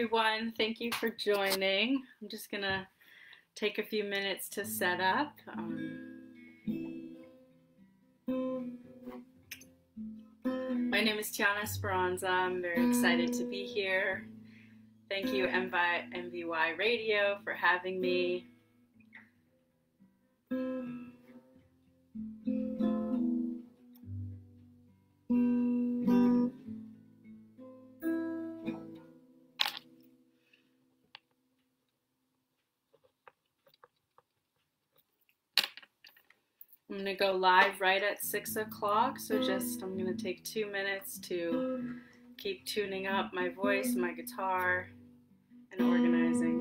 everyone. Thank you for joining. I'm just gonna take a few minutes to set up. My name is Tiana Esperanza. I'm very excited to be here. Thank you, MVY Radio, for having me. I'm going to go live right at 6 o'clock, so I'm going to take 2 minutes to keep tuning up my voice, my guitar, and organizing.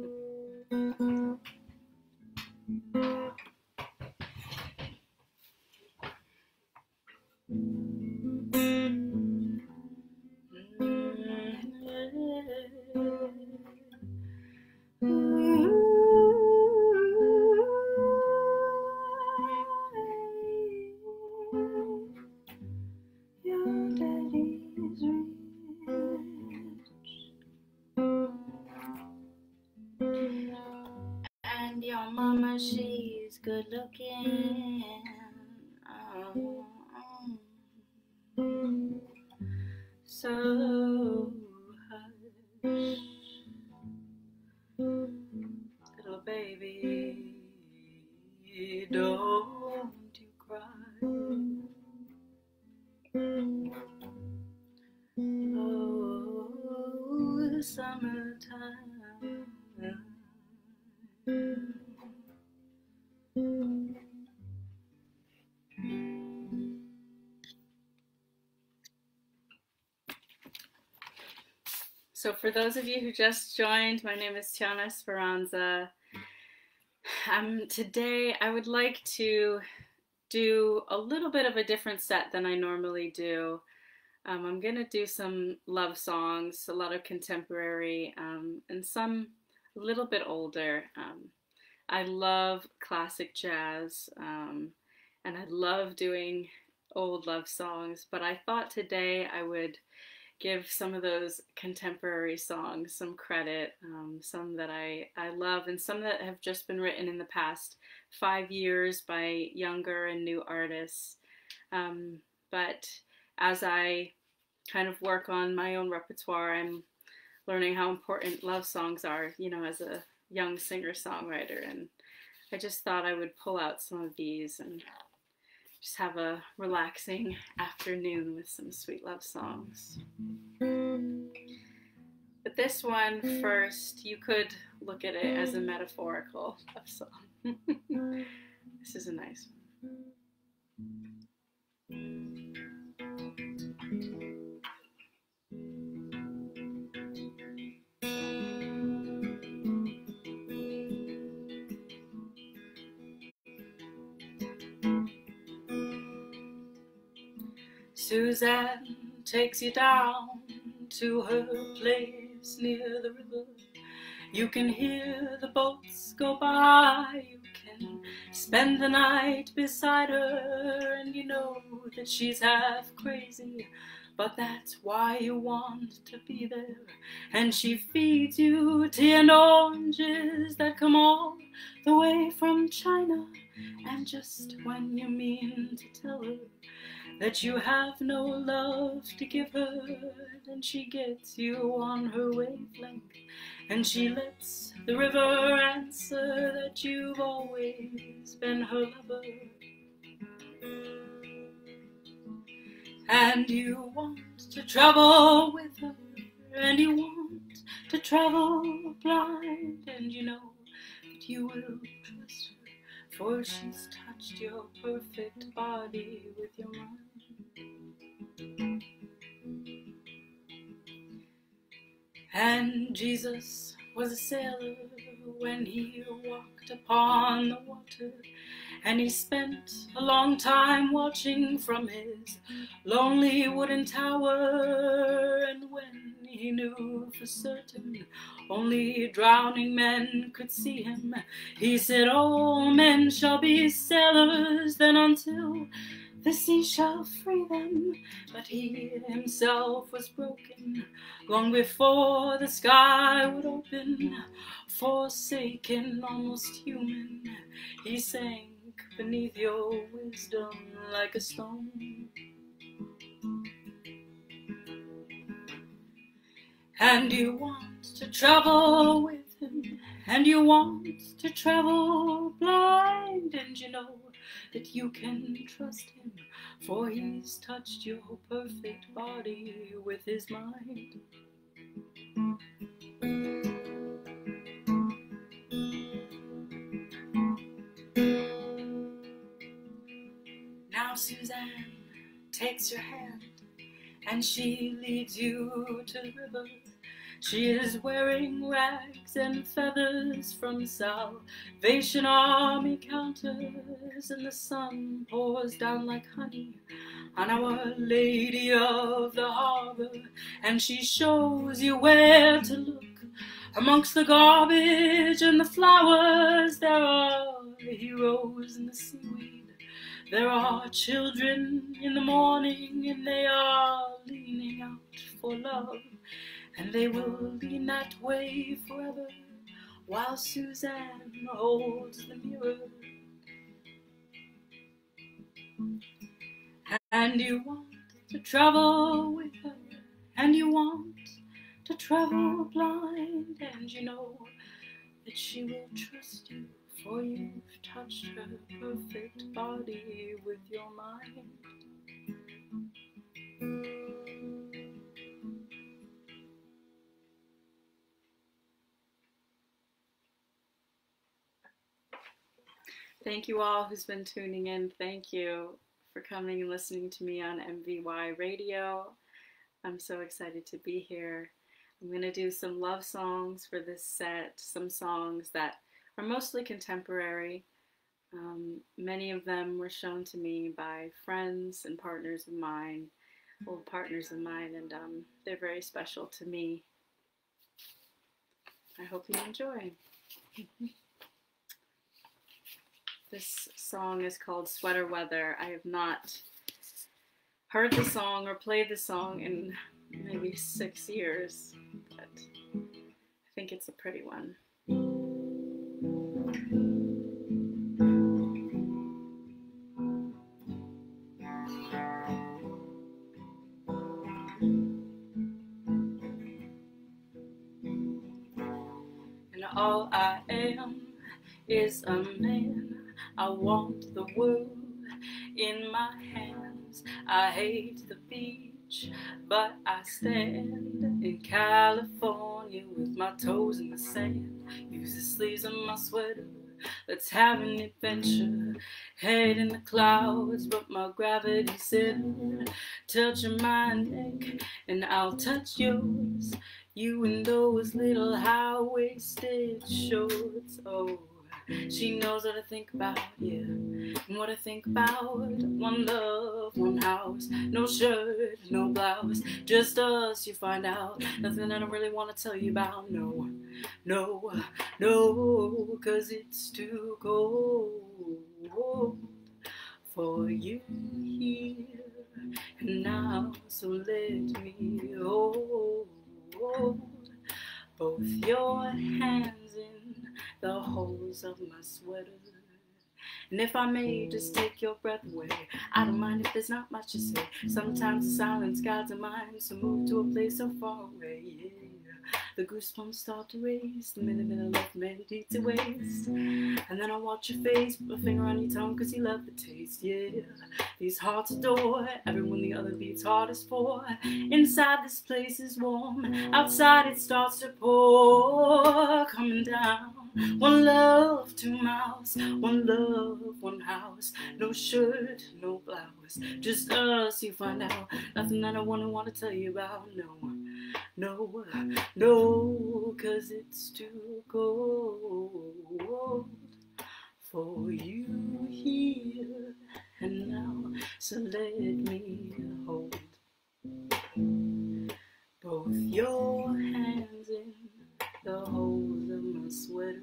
And your mama, she's good looking. So hush, little baby, don't you cry. Oh, summertime. So for those of you who just joined, my name is Tiana Esperanza. Today I would like to do a little bit of a different set than I normally do. I'm going to do some love songs, a lot of contemporary, and some a little bit older. I love classic jazz, and I love doing old love songs, but I thought today I would give some of those contemporary songs some credit, some that I love, and some that have just been written in the past 5 years by younger and new artists. But as I kind of work on my own repertoire, I'm learning how important love songs are, you know, as a young singer-songwriter, and I just thought I would pull out some of these and just have a relaxing afternoon with some sweet love songs. But this one first, you could look at it as a metaphorical love song. This is a nice one. Suzanne takes you down to her place near the river. You can hear the boats go by. You can spend the night beside her, and you know that she's half crazy, but that's why you want to be there. And she feeds you tea and oranges that come all the way from China. And just when you mean to tell her that you have no love to give her, then she gets you on her wavelength, and she lets the river answer that you've always been her lover. And you want to travel with her, and you want to travel blind, and you know that you will trust her, for she's touched your perfect body with your mind. And Jesus was a sailor when he walked upon the water, and he spent a long time watching from his lonely wooden tower. And when he knew for certain only drowning men could see him, he said, all men shall be sailors. Then until The sea shall free them, but he himself was broken long before the sky would open. Forsaken, almost human, he sank beneath your wisdom like a stone. And you want to travel with him, and you want to travel blind, and you know that you can trust him, for he's touched your perfect body with his mind. Now Suzanne takes your hand, and she leads you to the river. She is wearing rags and feathers from Salvation Army counters, and the sun pours down like honey on Our Lady of the Harbor, and she shows you where to look. Amongst the garbage and the flowers, there are heroes in the seaweed. There are children in the morning, and they are leaning out for love. And they will lean that way forever, while Suzanne holds the mirror. And you want to travel with her, and you want to travel blind, and you know that she will trust you, for you've touched her perfect body with your mind. Thank you all who's been tuning in. Thank you for coming and listening to me on MVY Radio. I'm so excited to be here. I'm going to do some love songs for this set, some songs that are mostly contemporary. Many of them were shown to me by friends and partners of mine, old partners of mine, and they're very special to me. I hope you enjoy. This song is called Sweater Weather. I have not heard the song or played the song in maybe 6 years, but I think it's a pretty one. And all I am is a man. I want the world in my hands. I hate the beach, but I stand in California with my toes in the sand. Use the sleeves of my sweater, let's have an adventure. Head in the clouds, but my gravity center. Touch my neck, and I'll touch yours. You in those little high-waisted shorts, oh. She knows what I think about, yeah, and what I think about. One love, one house, no shirt, no blouse, just us, you find out. Nothing I don't really want to tell you about, no, no, no, 'cause it's too cold for you here and now, so let me hold both your hands in the holes of my sweater. And if I may just take your breath away, I don't mind if there's not much to say. Sometimes the silence guides the mind, so move to a place so far away, yeah. The goosebumps start to race the minute that I left many to waste. And then I watch your face, put a finger on your tongue, 'cause you love the taste, yeah. These hearts adore everyone the other beats hardest for. Inside this place is warm, outside it starts to pour. Coming down, one love, 2 miles, one love, one house, no shirt, no blouse, just us, you find out. Nothing that I want to tell you about, no, no, no, 'cause it's too cold for you here and now, so let me hold both your hands in the holes of my sweater.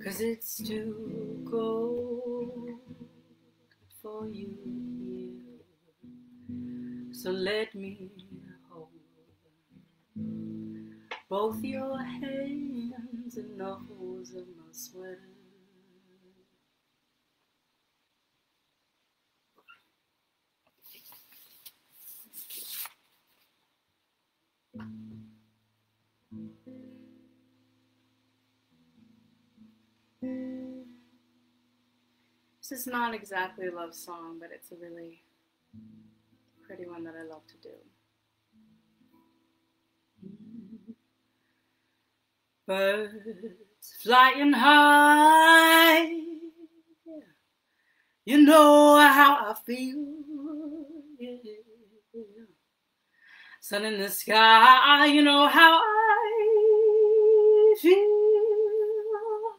'cause it's too cold for you here. So let me hold both your hands and the holes of my sweater. This is not exactly a love song, but it's a really pretty one that I love to do. Birds flying high, you know how I feel. Yeah. Sun in the sky, you know how I feel.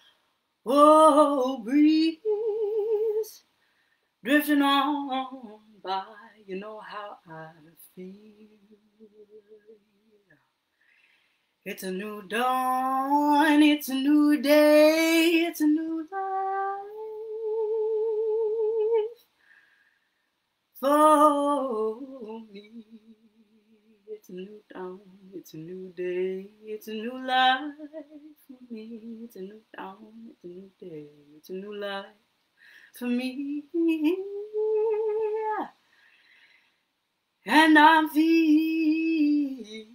Oh, breeze drifting on by, you know how I feel. It's a new dawn, it's a new day, it's a new life for me. It's a new dawn, it's a new day, it's a new life for me. It's a new dawn, it's a new day, it's a new life for me. And I'm feeling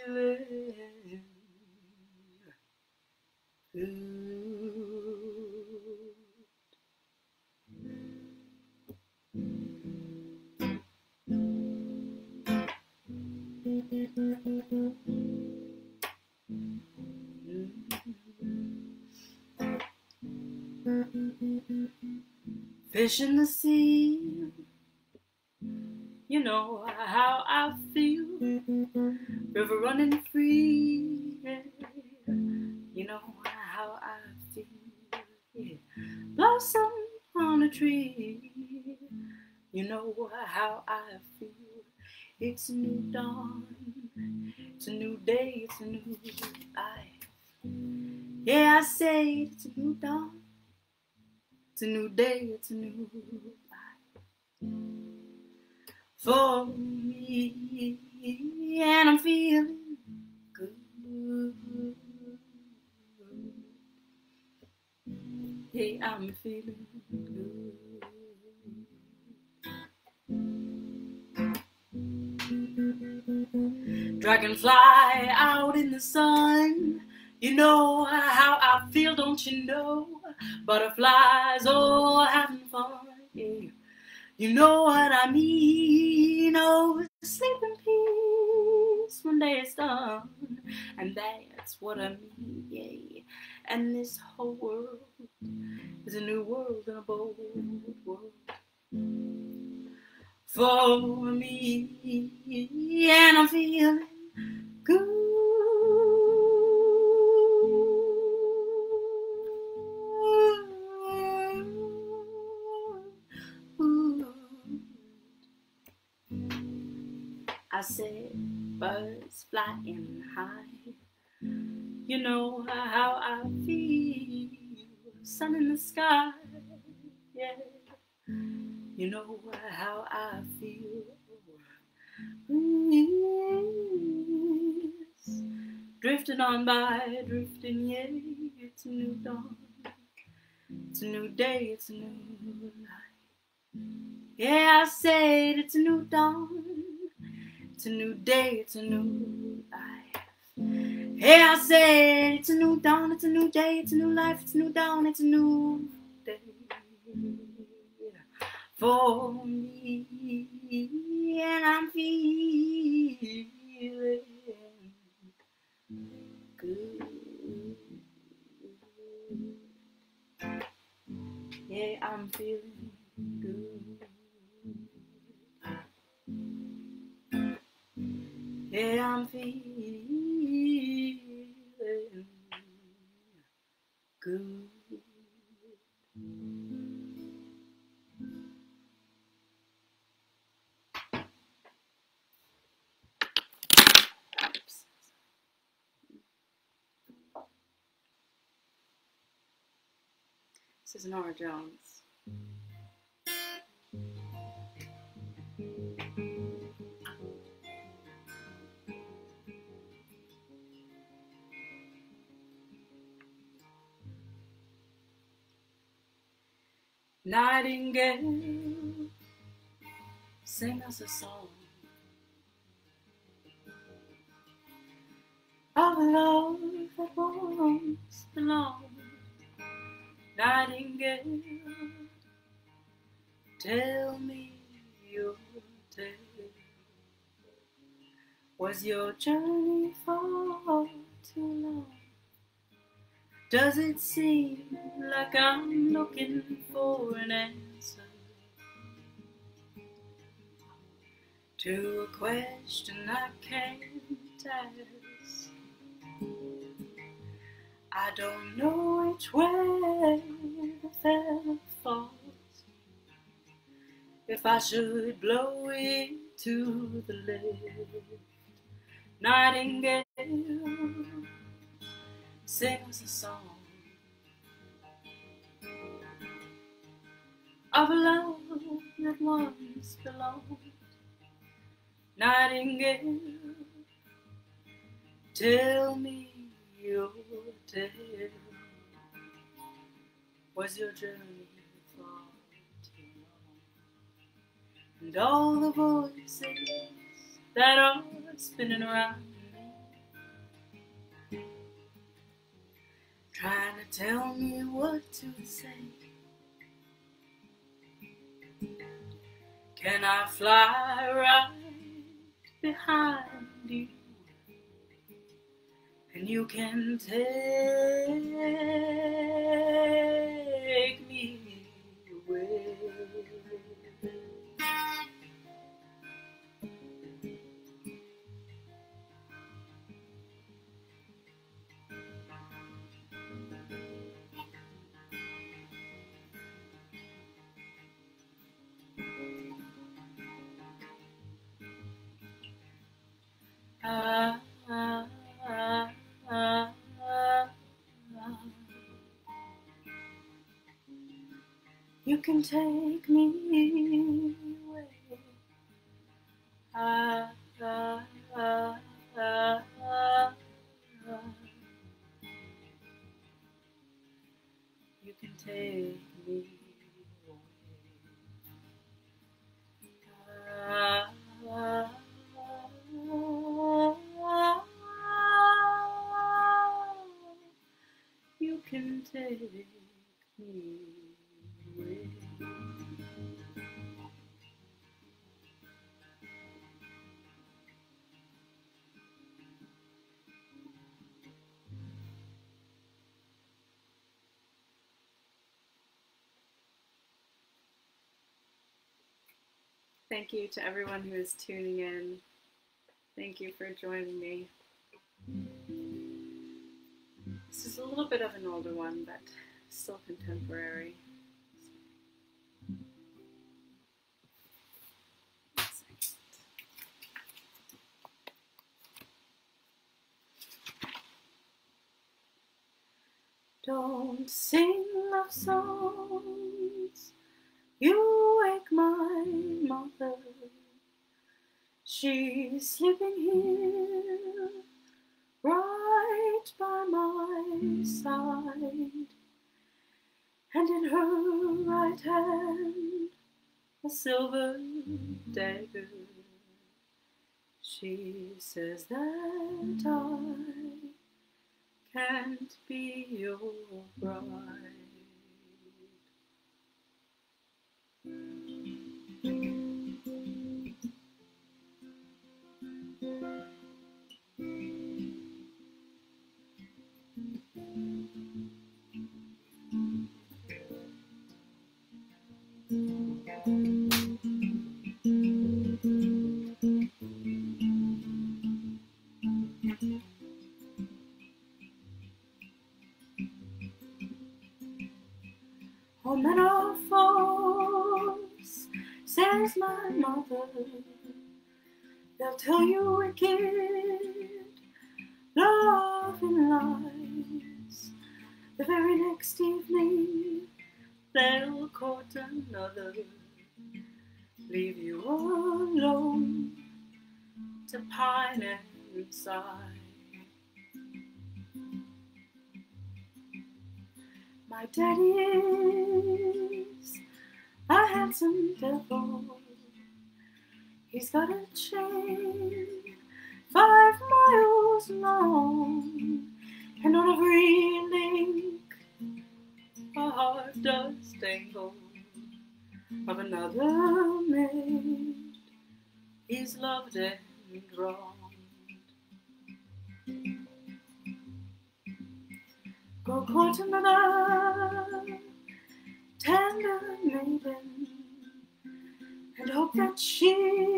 fish in the sea, you know how I feel. River running free, you know how I feel. Yeah. Blossom on a tree, you know how I feel. It's a new dawn, it's a new day, it's a new life. Yeah, I say it's a new dawn, it's a new day, it's a new life for me, and I'm feeling good. Hey, I'm feeling good. Dragonfly out in the sun, you know how I feel, don't you know? Butterflies, oh, having fun, yeah. You know what I mean? Oh, sleep in peace when day is done, and that's what I mean, yeah. And this whole world is a new world and a bold world for me, and I'm feeling good. I said birds flying high, you know how I feel. Sun in the sky, yeah, you know how I feel. Breeze drifting on by, drifting, yeah. It's a new dawn, it's a new day, it's a new life. Yeah, I said it's a new dawn, it's a new day, it's a new life. Yeah, I said it's a new dawn, it's a new day, it's a new life, it's a new dawn, it's a new day for me, and I'm feeling good. Yeah, I'm feeling good. Yeah, I'm feeling good. Oops. This is Norah Jones. Nightingale, sing us a song of love that once belonged. Nightingale, tell me your tale. Was your journey far too long? Does it seem like I'm looking for an answer to a question I can't ask? I don't know which way the feather falls, if I should blow it to the left. Nightingale, sing us a song of love that once belonged. Nightingale, tell me your tale. Was your journey far too long? And all the voices that are spinning around me, trying to tell me what to say. Can I fly right behind you, and you can take me away? You can take me away. You can take me away. You can take me away. Thank you to everyone who is tuning in. Thank you for joining me. This is a little bit of an older one, but still contemporary. Don't sing love songs, you wake my mother. She's sleeping here, right by my side, and in her right hand a silver dagger. She says that I can't be your bride. Oh, men are false, says my mother. They'll tell you wicked love and lies. The very next evening, they'll court another, leave you alone to pine and sigh. My daddy's a handsome devil. He's got a chain 5 miles long, and on every link a heart does dangle of another maid he's loved and wronged. Go court another tender maiden, and hope that she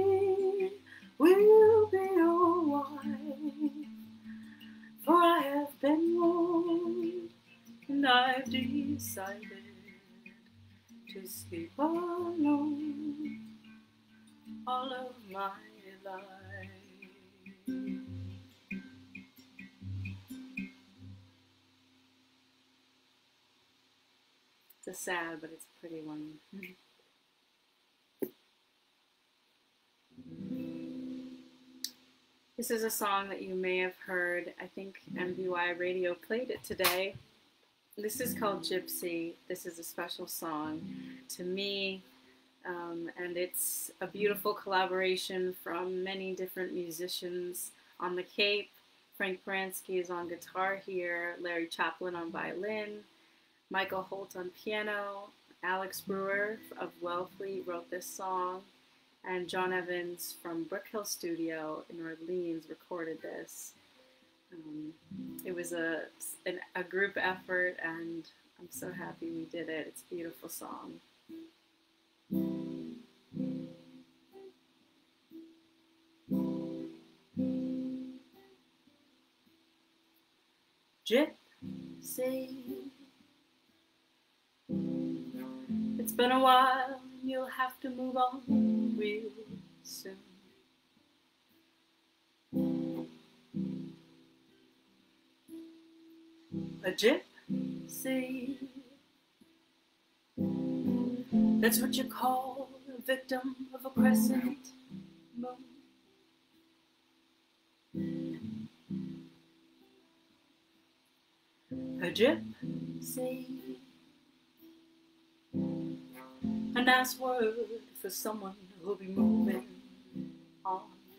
will be your wife. For I have been warned, and I've decided to sleep alone all of my life. It's a sad, but it's a pretty one. This is a song that you may have heard. I think MBY Radio played it today. This is called Gypsy. This is a special song to me, and it's a beautiful collaboration from many different musicians on the Cape. Frank Paransky is on guitar here, Larry Chaplin on violin, Michael Holt on piano, Alex Brewer of Wellfleet wrote this song, and John Evans from Brick Hill Studio in Orleans recorded this. It was a group effort, and I'm so happy we did it. It's a beautiful song. Gypsy, it's been a while, you'll have to move on real soon. A gypsy, that's what you call a victim of a crescent moon. A gypsy, a nice word for someone who'll be moving on.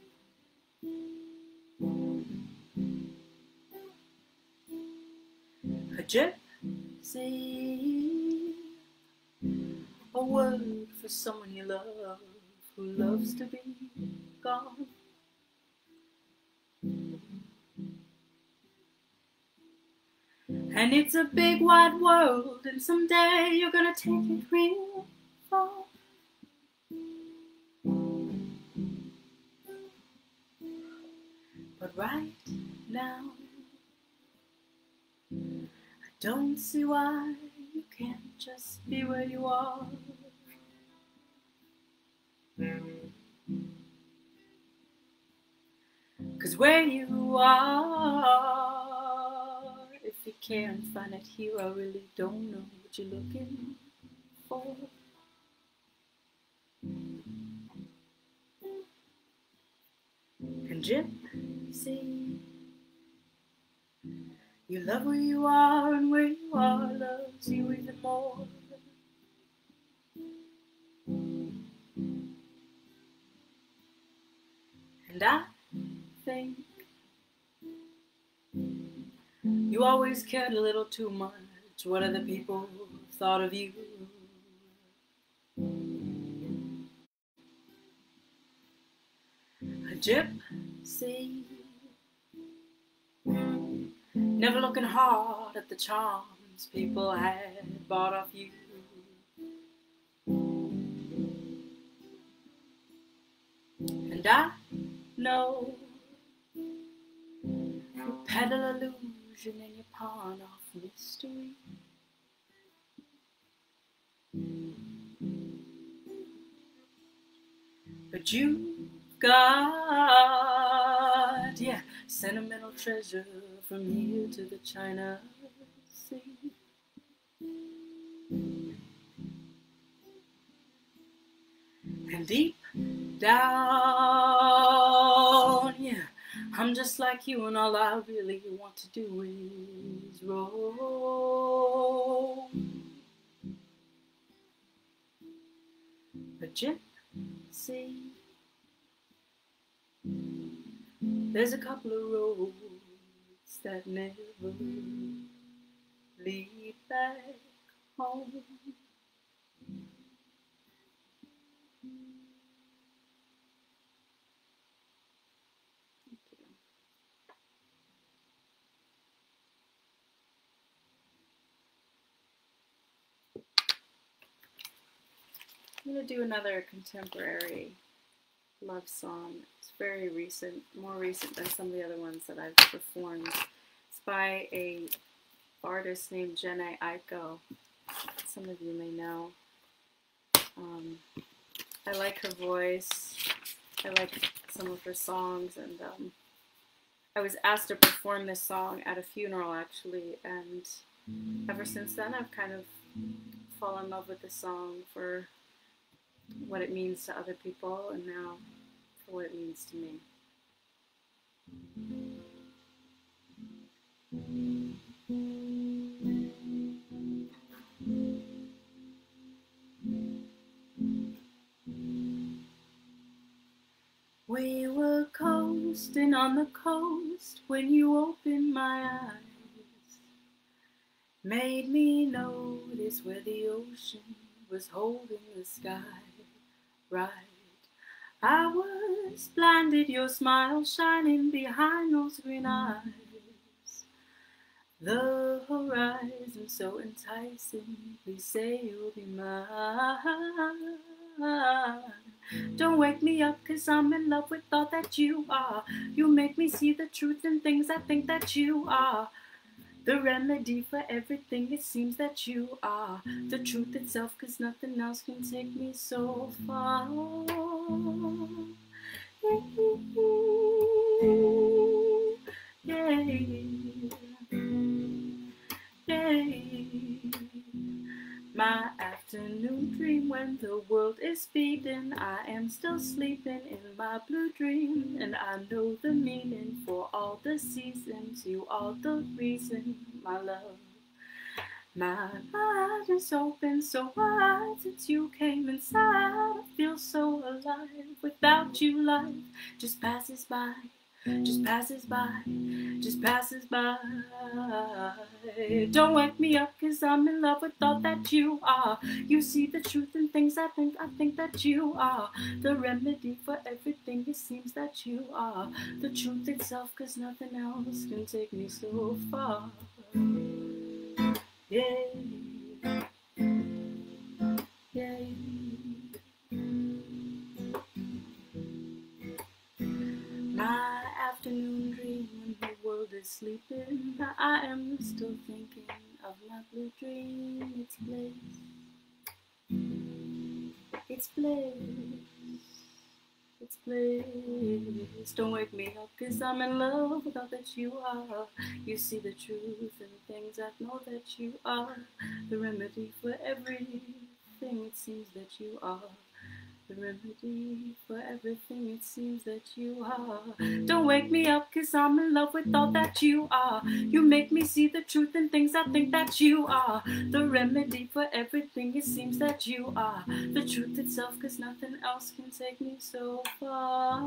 A gypsy, a word for someone you love who loves to be gone. And it's a big wide world, and someday you're gonna take it real far. But right now, I don't see why you can't just be where you are. 'Cause where you are, if you can't find it here, I really don't know what you're looking for. And gypsy, you love where you are, and where you are loves you even more. And I think you always cared a little too much what other people thought of you. A gypsy, never looking hard at the charms people had bought off you. And I know you peddle illusion and you pawn off mystery. But you got, yeah, sentimental treasure from here to the China Sea. And deep down, yeah, I'm just like you, and all I really want to do is roll. But gypsy, there's a couple of roads that never lead back home. I'm going to do another contemporary love song. It's very recent, more recent than some of the other ones that I've performed. It's by a artist named Jhené Aiko. Some of you may know. I like her voice. I like some of her songs, and I was asked to perform this song at a funeral actually, and ever since then I've kind of fallen in love with the song for what it means to other people, and now for what it means to me. We were coasting on the coast when you opened my eyes. Made me notice where the ocean was holding the sky right. I was blinded, your smile shining behind those green eyes. The horizon so enticing, please say you'll be mine. Don't wake me up, 'cause I'm in love with all that you are. You make me see the truth in things I think that you are. The remedy for everything it seems that you are. The truth itself, 'cause nothing else can take me so far. Yeah. Yeah. My afternoon dream when the world is speeding, I am still sleeping in my blue dream, and I know the meaning for all the seasons, you are the reason, my love. My mind is open so wide since you came inside. I feel so alive. Without you, life just passes by, just passes by, just passes by. Don't wake me up, 'cause I'm in love with all that you are. You see the truth in things I think that you are. The remedy for everything it seems that you are. The truth itself, 'cause nothing else can take me so far. Yeah, yeah. My afternoon dream when the world is sleeping, I am still thinking of my blue dream. It's bliss, it's bliss, it's bliss. Don't wake me up, 'cause I'm in love with all that you are. You see the truth in things I know that you are. The remedy for everything it seems that you are. The remedy for everything it seems that you are. Don't wake me up, 'cause I'm in love with all that you are. You make me see the truth in things I think that you are. The remedy for everything it seems that you are. The truth itself, 'cause nothing else can take me so far.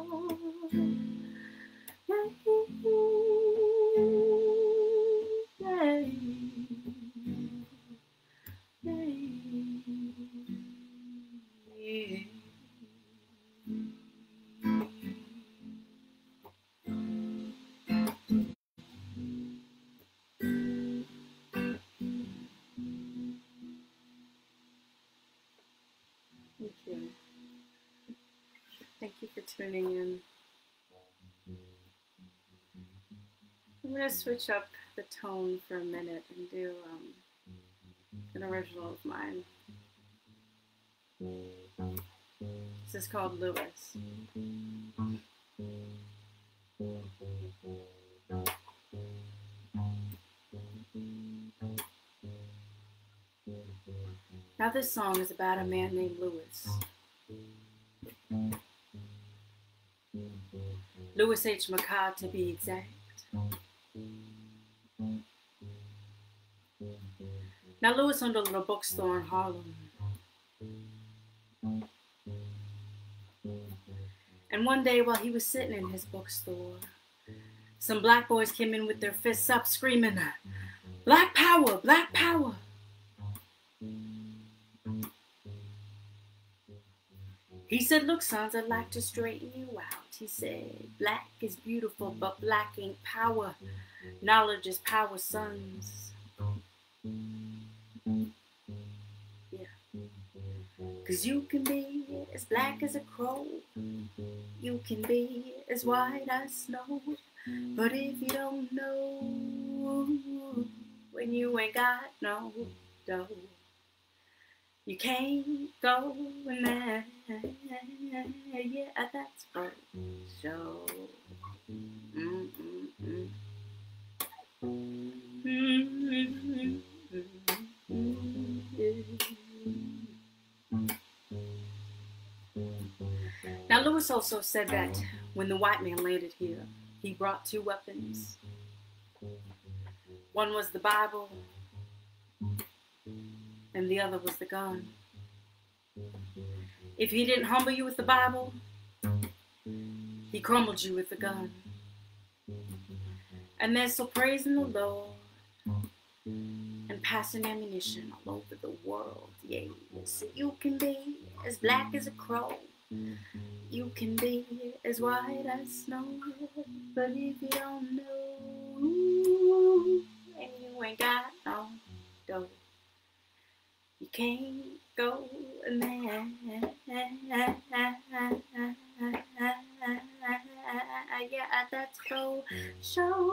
Yeah, yeah, yeah. Thank you. Thank you for tuning in. I'm going to switch up the tone for a minute and do an original of mine. This is called Lewis. Now this song is about a man named Lewis. Louis H. McCart to be exact. Now Louis owned a little bookstore in Harlem. And one day while he was sitting in his bookstore, some black boys came in with their fists up screaming, "Black power, black power." He said, "Look, sons, I'd like to straighten you out." He said, "Black is beautiful, but black ain't power. Knowledge is power, sons." Yeah. 'Cause you can be as black as a crow. You can be as white as snow. But if you don't know, when you ain't got no dough, you can't go in there. Yeah, that's for sure. Now, Lewis also said that when the white man landed here, he brought two weapons. One was the Bible, and the other was the gun. If he didn't humble you with the Bible, he crumbled you with the gun. And they're still praising the Lord and passing ammunition all over the world. Yeah, so you can be as black as a crow. You can be as white as snow. But if you don't know, and you ain't got no dough, you can't go in there. Yeah, that's for sure.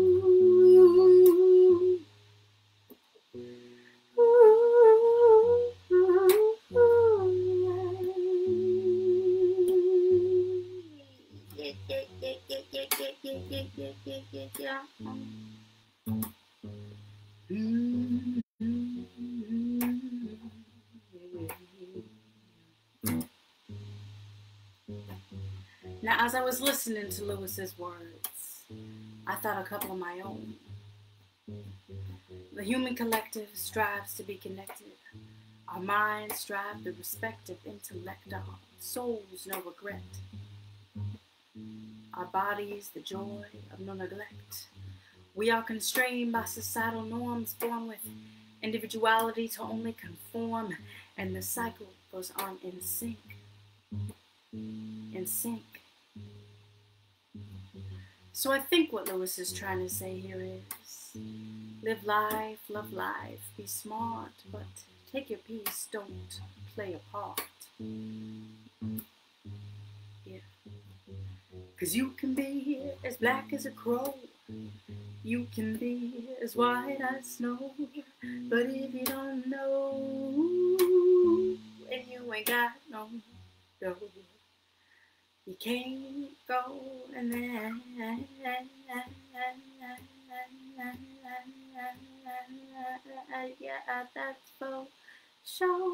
Yeah. Now, as I was listening to Lewis's words, I thought a couple of my own. The human collective strives to be connected. Our minds strive the respective intellect. Our souls no regret. Our bodies the joy of no neglect. We are constrained by societal norms, born with individuality to only conform, and the cycle goes on in sync. In sync. So I think what Lewis is trying to say here is, live life, love life, be smart, but take your piece, don't play a part. Yeah. 'Cause you can be as black as a crow. You can be as white as snow. But if you don't know, and you ain't got no dough, you can't go in there. Yeah, that's for sure.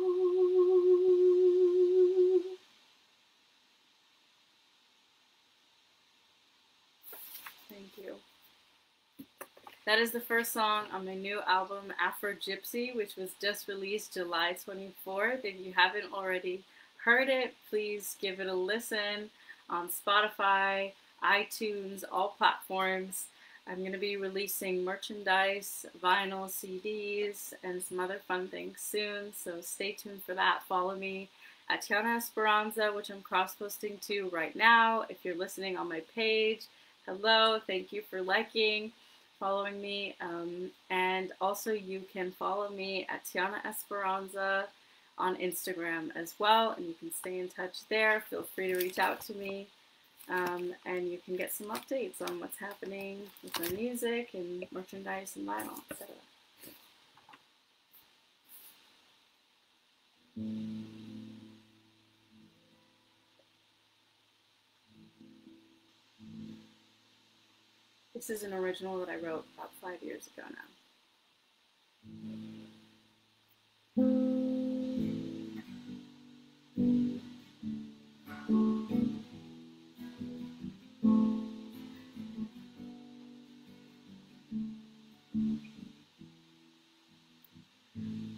Thank you. That is the first song on my new album, Afro Gypsy, which was just released July 24th. If you haven't already heard it, please give it a listen on Spotify, iTunes, all platforms. I'm going to be releasing merchandise, vinyl, CDs, and some other fun things soon, so stay tuned for that. Follow me at Tiana Esperanza, which I'm cross-posting to right now. If you're listening on my page, hello, thank you for liking, following me, and also you can follow me at Tiana Esperanza on Instagram as well, and you can stay in touch there. Feel free to reach out to me. And you can get some updates on what's happening with my music and merchandise and vinyl, etc. This is an original that I wrote about 5 years ago now.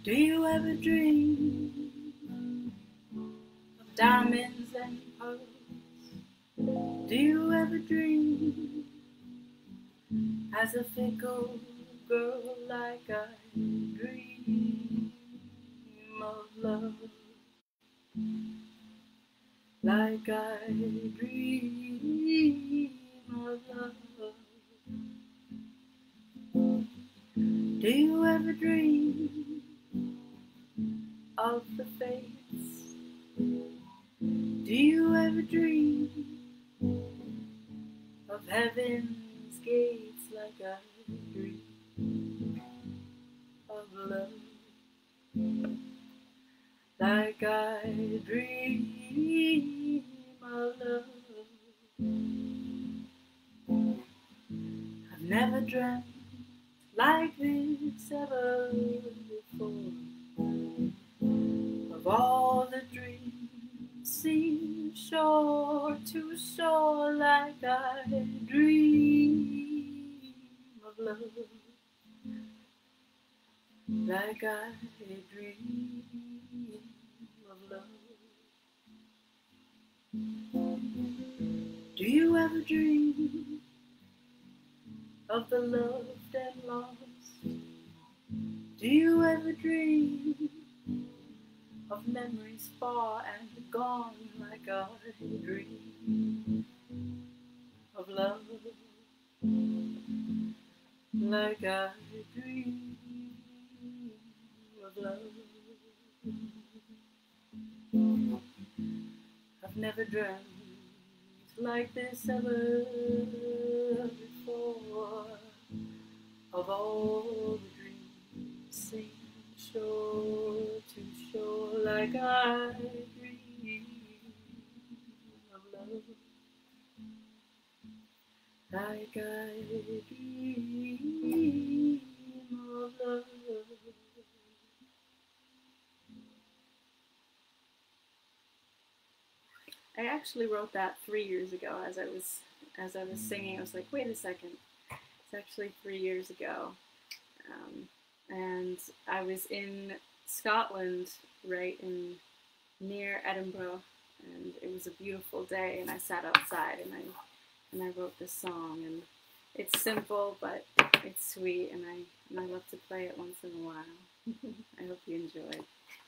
Do you ever dream of diamonds and pearls? Do you ever dream as a fickle girl like I dream of love? Like I dream of love. Do you ever dream of the fates? Do you ever dream of heaven's gates like I dream of love? Like I dream of love. I've never dreamt like this ever before. Of all the dreams seem shore to shore, like I dream of love. Like I dream of love. Do you ever dream of the loved and lost? Do you ever dream of memories far and gone, like I dream of love? Like I dream of love. I've never dreamt like this ever before. Of all the dreams seem shore to shore, like I dream of love. Like I dream of love. I actually wrote that 3 years ago as I was singing. I was like, wait a second, it's actually 3 years ago. And I was in Scotland, right near Edinburgh, and it was a beautiful day, and I sat outside and I wrote this song, and it's simple but it's sweet, and I love to play it once in a while. I hope you enjoy.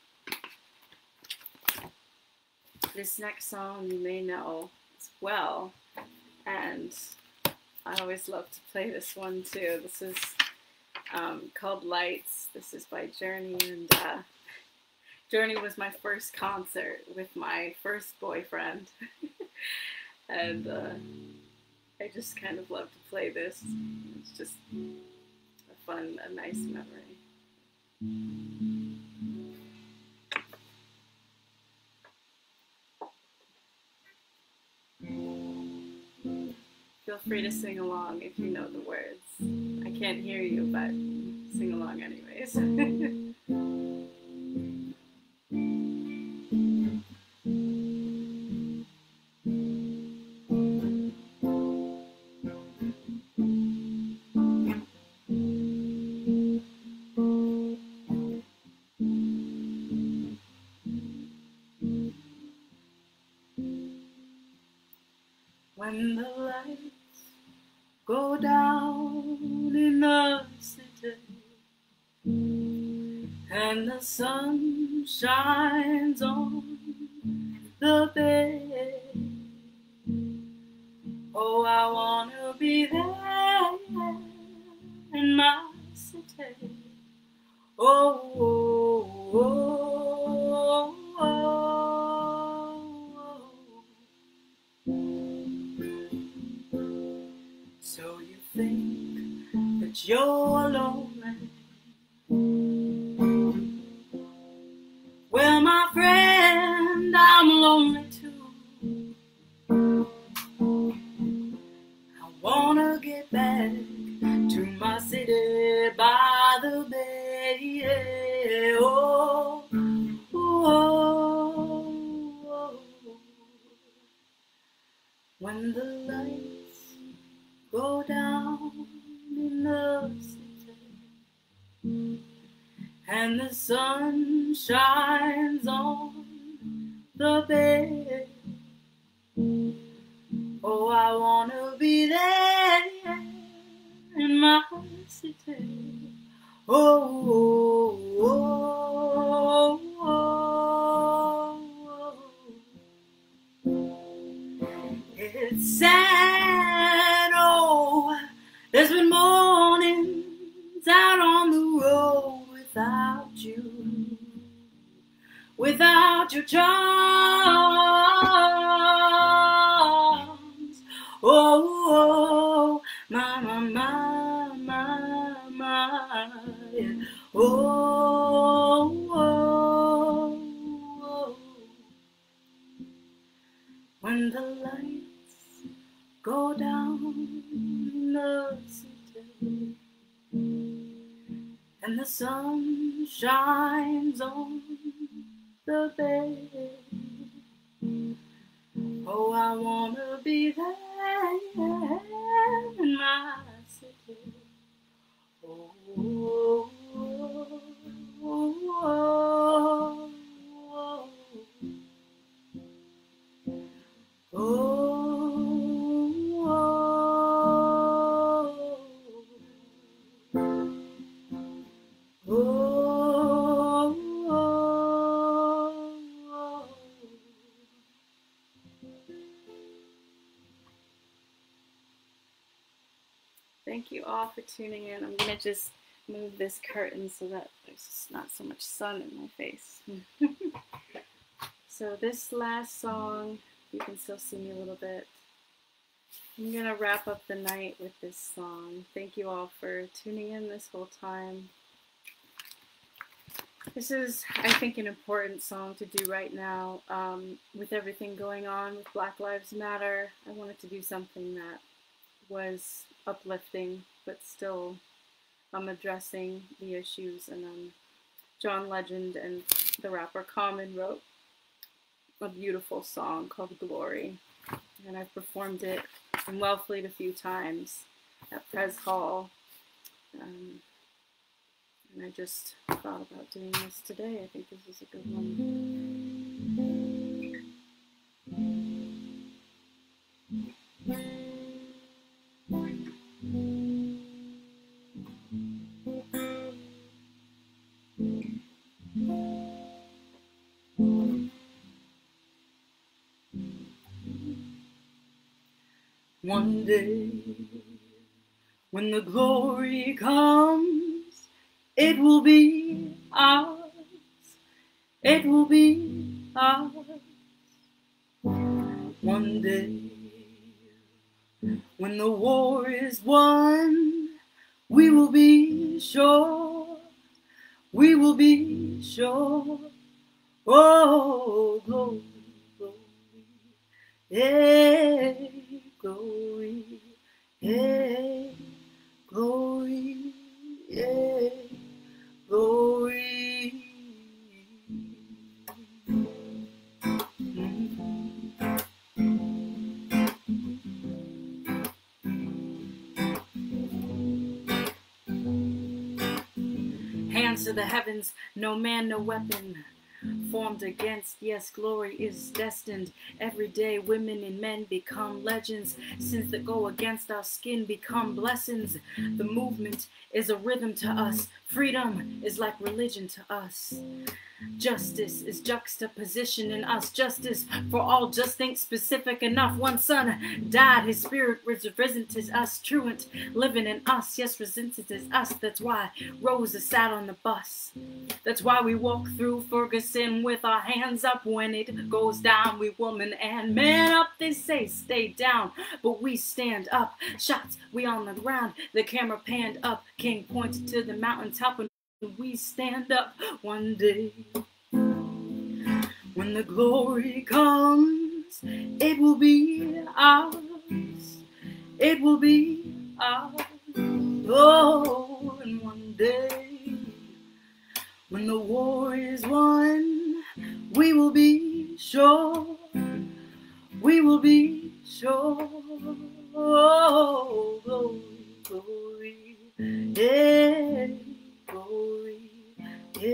This next song you may know as well, and I always love to play this one too. This is called Lights. This is by Journey, and Journey was my first concert with my first boyfriend, and I just kind of love to play this. It's just a nice memory. Feel free to sing along if you know the words. I can't hear you, but sing along anyways. When the lights go down in the city and the sun shines on the bay, oh, I wanna be there in my city. Oh, oh, oh, oh, oh. So you think that you're lonely? Well, my friend, I'm lonely too. I wanna get back to my city by the bay. Oh, oh, oh. When the lights go down in the city and the sun shines on the bed. Oh, I wanna be there in my city. Oh, oh, oh, oh. It's sad, oh, there's been mornings out on the road without you, without your charms. Oh, my, my, my, my, my. Oh, oh, oh. When the lights go down in the city and the sun shines on the bed, oh, I wanna be there in my city. Oh, oh, oh, oh, oh, oh. Thank you all for tuning in. I'm gonna just move this curtain so that there's just not so much sun in my face. So this last song, you can still see me a little bit. I'm gonna wrap up the night with this song. Thank you all for tuning in this whole time. This is, I think, an important song to do right now. With everything going on with Black Lives Matter, I wanted to do something that was uplifting, but still addressing the issues. And John Legend and the rapper Common wrote a beautiful song called Glory. And I've performed it in Wellfleet a few times at Prez Hall. And I just thought about doing this today. I think this is a good one. One day, when the glory comes, it will be ours. It will be ours. One day, when the war is won, we will be sure. We will be sure. Oh, glory, glory, yeah, glory, yeah, glory, yeah, glory. Hands to the heavens, no man, no weapon formed against. Yes, glory is destined. Every day women and men become legends. Sins that go against our skin become blessings. The movement is a rhythm to us. Freedom is like religion to us. Justice is juxtaposition in us. Justice for all, just think specific enough. One son died, his spirit was risen to us. Truant living in us, yes, resented is us. That's why Rosa sat on the bus. That's why we walk through Ferguson with our hands up. When it goes down, we woman and man up. They say stay down, but we stand up. Shots, we on the ground. The camera panned up. King pointed to the mountaintop, and we stand up. One day, when the glory comes, it will be ours. It will be ours. Oh, and one day, when the war is won, we will be sure. We will be sure. Oh, glory, glory, yeah. Glory, yeah,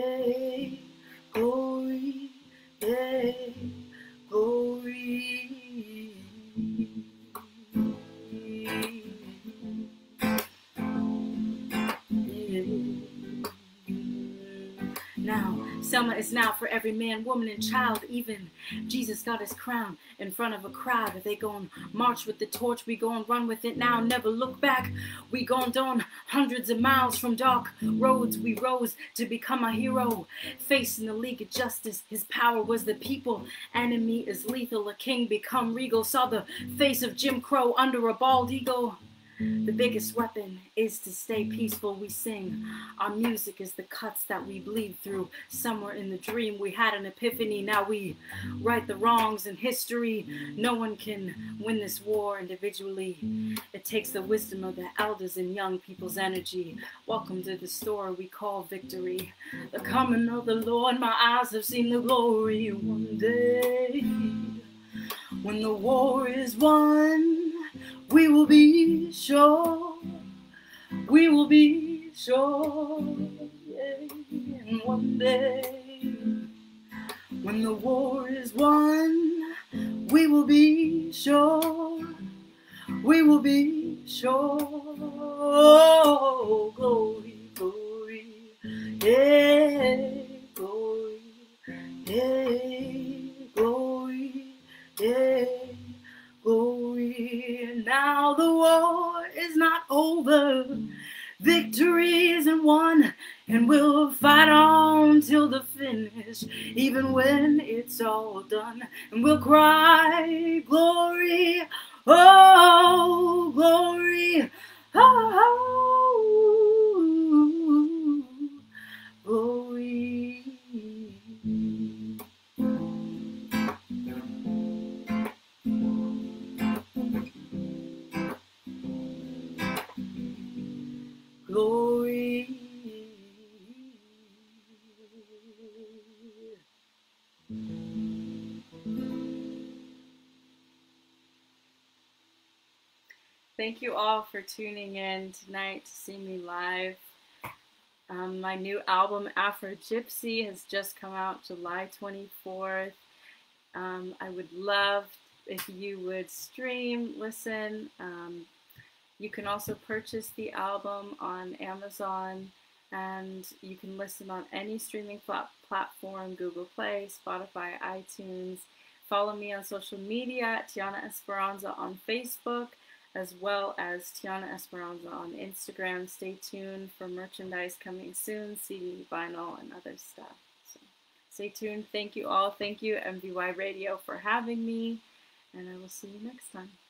Selma is now for every man, woman, and child. Even Jesus got his crown in front of a crowd. They gon' march with the torch, we gon' run with it now, never look back. We gone down hundreds of miles from dark roads. We rose to become a hero, facing the League of Justice. His power was the people, enemy is lethal. A king become regal, saw the face of Jim Crow under a bald eagle. The biggest weapon is to stay peaceful. We sing. Our music is the cuts that we bleed through. Somewhere in the dream we had an epiphany. Now we right the wrongs in history. No one can win this war individually. It takes the wisdom of the elders and young people's energy. Welcome to the story we call victory. The coming of the Lord, my eyes have seen the glory. One day, when the war is won, we will be sure, we will be sure, yeah. And one day, when the war is won, we will be sure, we will be sure. Oh, glory, glory, yeah, glory, yeah, glory, yeah. Glory. Now the war is not over, victory isn't won, and we'll fight on till the finish, even when it's all done. And we'll cry, glory, oh, glory, oh, glory. Glory. Thank you all for tuning in tonight to see me live. My new album, Afro Gypsy, has just come out July 24th. I would love if you would stream, listen. You can also purchase the album on Amazon, and you can listen on any streaming platform, Google Play, Spotify, iTunes. Follow me on social media at Tiana Esperanza on Facebook, as well as Tiana Esperanza on Instagram. Stay tuned for merchandise coming soon, CD, vinyl, and other stuff. So stay tuned. Thank you all. Thank you, MVY Radio, for having me, and I will see you next time.